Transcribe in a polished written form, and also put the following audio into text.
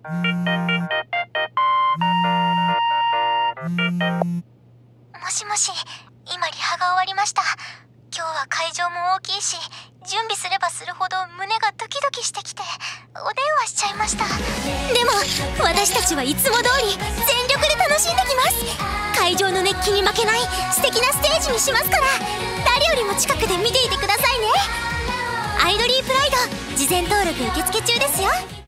もしもし、今リハが終わりました。今日は会場も大きいし、準備すればするほど胸がドキドキしてきてお電話しちゃいました。 でも私たちはいつも通り全力で楽しんできます。会場の熱気に負けない素敵なステージにしますから、誰よりも近くで見ていてくださいね。アイドリープライド事前登録受付中ですよ。